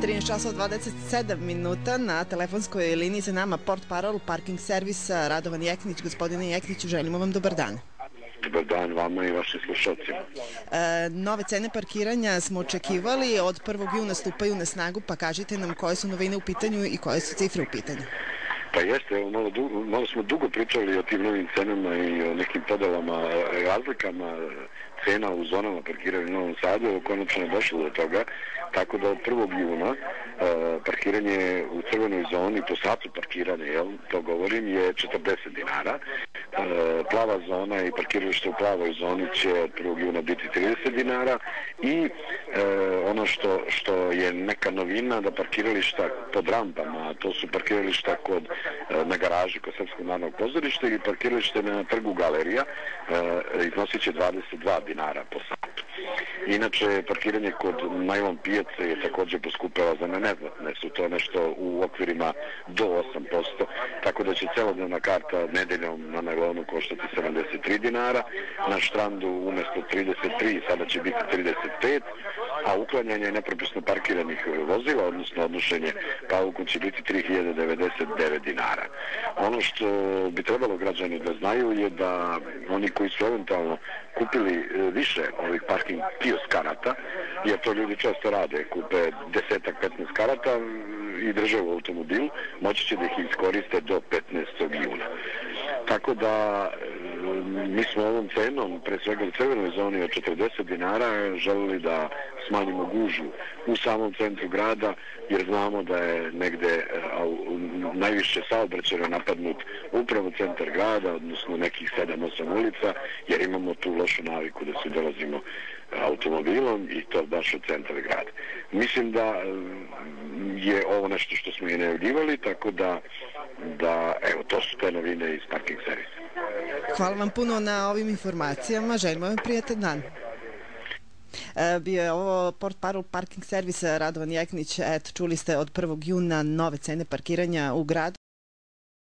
13 časova 27 minuta. Na telefonskoj liniji za nama portparol parking servisa Radovan Jeknić. Gospodine Jekniću, želimo vam dobar dan. Dobar dan vama i vašim slušalcima. Nove cene parkiranja smo očekivali, od 1. juna stupaju na snagu, pa kažite nam koje su novine u pitanju i koje su cifre u pitanju. Pa jeste, evo, malo smo dugo pričali o tim novim cenama i o nekim podelama, razlikama cena u zonama parkiranja u Novom Sadu. Evo, konačno je došlo do toga, tako da od 1. juna parkiranje u crvenoj zoni po satu parkiranja, to govorim, je 40 dinara. Plava zona i parkiralište u plavoj zoni će od 1. juna biti 30 dinara i ono što je neka novina, da parkirališta pod rampama, a to su parkirališta na garaži kod Srpskog narodnog pozorišta i parkiralište na trgu Galerija, iznosit će 22 dinara po satu. Inače, parkiranje kod najlon pijace je također poskupela za neznatne, su to nešto u okvirima do 8%, tako da će celodnevna karta nedeljom na najlonu koštati 73 dinara, na štrandu umesto 33 sada će biti 35, a uklanjanje nepropisno parkiranih vozila, odnosno odnošenje pauku, će biti 3099 dinara. Ono što bi trebalo građani da znaju je da oni koji su eventualno kupili više ovih parking kiosk karata, jer to ljudi često rade, kupe 10-15 karata i drže u automobilu, moći će da ih iskoriste do 15. juna. Tako da mi smo ovom cenom, pre svega u crvenoj zoni od 40 dinara, želeli da smanjimo gužu u samom centru grada, jer znamo da je negde najviše saobraćaja napadnut upravo centar grada, odnosno nekih 7-8 ulica, jer imamo tu lošu naviku da se dolazimo automobilom i to baš od centra grada. Mislim da je ovo nešto što smo i najavljivali, tako da evo, to su te novine iz parking servisa. Hvala vam puno na ovim informacijama, želimo vam prijatan dan. Bio je ovo portparol parking servisa Radovan Jeknić. Eto, čuli ste od 1. juna nove cene parkiranja u gradu.